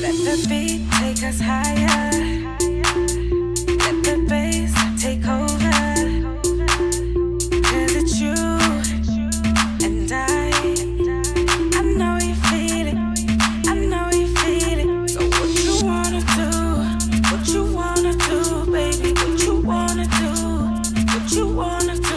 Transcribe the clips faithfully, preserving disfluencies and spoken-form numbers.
Let the beat take us higher. Let the bass take over. 'Cause it's you and I. I know you feel it. I know you feel it. So what you wanna do? What you wanna do, baby? What you wanna do? What you wanna do?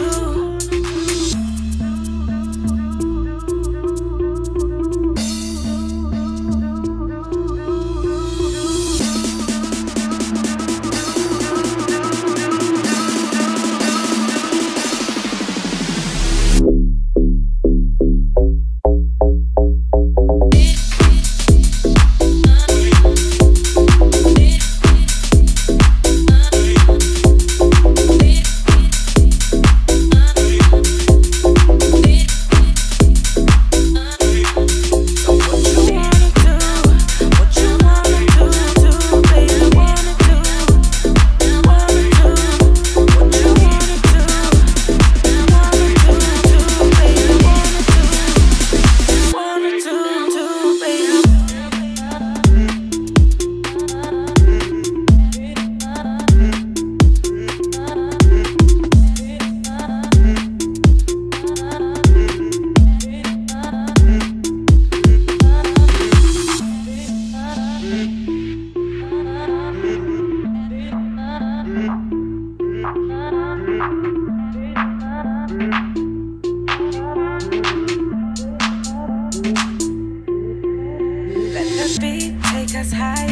Let the beat take us higher.